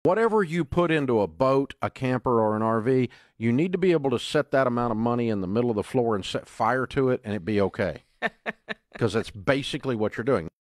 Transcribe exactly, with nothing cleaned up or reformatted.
Whatever you put into a boat, a camper, or an R V, you need to be able to set that amount of money in the middle of the floor and set fire to it, and it'd be okay. Because that's basically what you're doing.